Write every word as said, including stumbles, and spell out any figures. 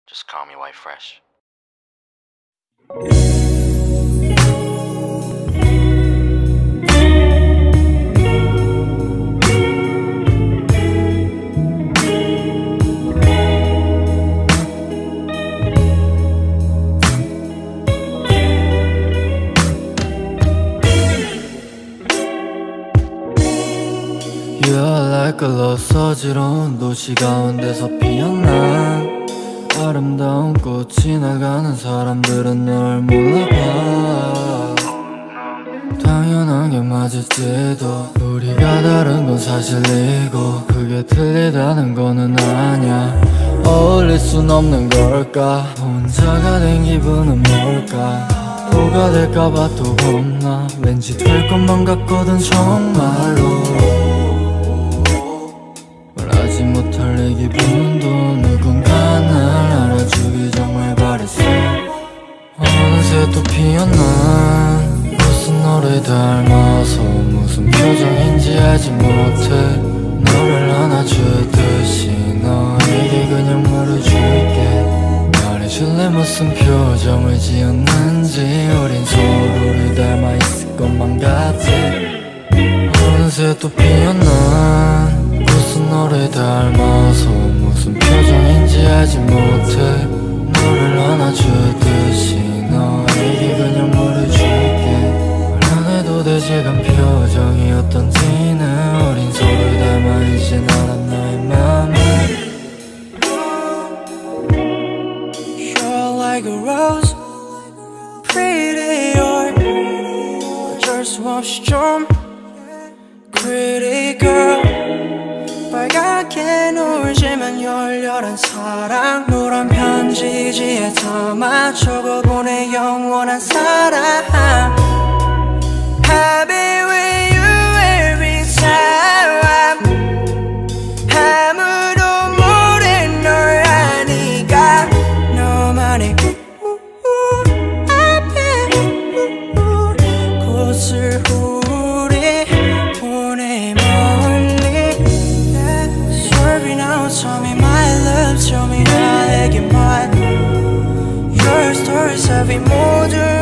Just call me White Fresh. You are like a lost 어지러운 도시 가운데서 피어난 아름다운 꽃 지나가는 사람들은 널 몰라봐. 당연한 게 맞을지도 우리가 다른 건 사실이고 그게 틀리다는 거는 아냐. 어울릴 순 없는 걸까? 혼자가 된 기분은 뭘까? 뭐가 될까봐 또 겁나. 왠지 될 것만 같거든 정말로. 말하지 못할 내 기분도 누군가 날 알아주기 정말 바랬어. 어느새 또 피어난 무슨 너를 닮아서 무슨 표정인지 알지 못해. 너를 안아주듯이 너에게 그냥 말해줄게. 말해줄래 무슨 표정을 지었는지. 우린 서로를 닮아있을 것만 같아. 어느새 또 피어난 무슨 너를 닮아서 무슨 표정인지 알지 못해. 너를 안아주듯이 너에게 그냥 말해줄게. 말 안 해도 돼 지금 표정이 어떤지는. 우린 서로를 닮아 이제 알아 너의 맘을. You're like a rose, pretty or 어쩔 수 없이 좀 pretty girl. 빨갛게 울지만 열렬한 사랑. 노란 편지지에 담아 적어보내 영원한 사랑. I'll be with you every time. 아무도 모른 널 아니까 너만의 앞에 곳을 우리 보내 멀리. Swerving out, tell me my love, tell me 나에게만. Your stories every 모든